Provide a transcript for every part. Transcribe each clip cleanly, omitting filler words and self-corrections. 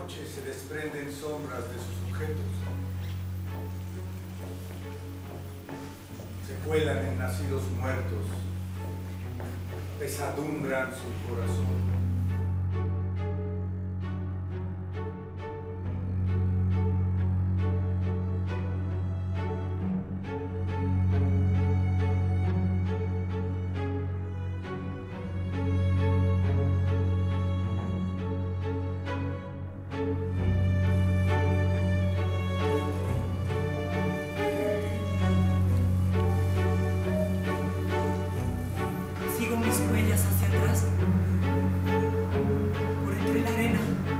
noche se desprenden sombras de sus objetos. Se cuelan en nacidos muertos, pesadumbran su corazón. Sigo mis huellas hacia atrás, por entre la arena,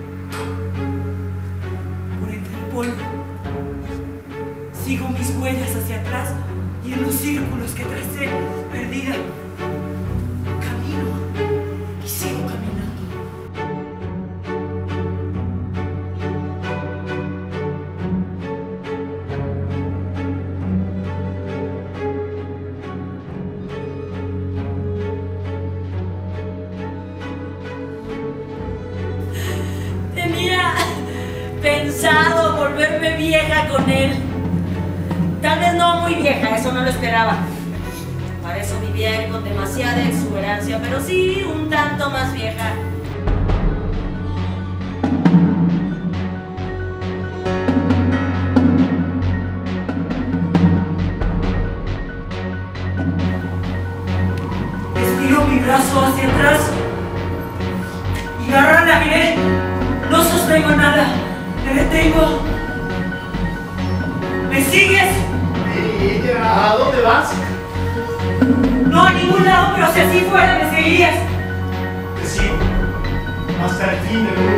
por entre el polvo. Sigo mis huellas hacia atrás y en los círculos que tracé, perdida, camino y sigo caminando. Tenía pensado volverme vieja con él. Tal vez no muy vieja, eso no lo esperaba. Para eso vivía él con demasiada exuberancia, pero sí un tanto más vieja. Estiro mi brazo hacia atrás y agarro la miré. No sostengo nada, me detengo. ¿Me sigues? ¿A dónde vas? No, a ningún lado, pero si así fuera, me seguirías. Te sigo. Hasta el fin del mundo.